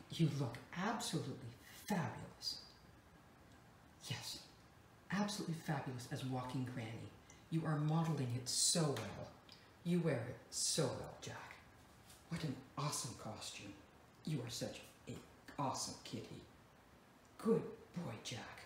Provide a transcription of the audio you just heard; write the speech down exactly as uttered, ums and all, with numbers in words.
You look absolutely fabulous. Yes, absolutely fabulous as Walking Granny. You are modeling it so well. You wear it so well, Jack. What an awesome costume. You are such an awesome kitty. Good boy, Jack.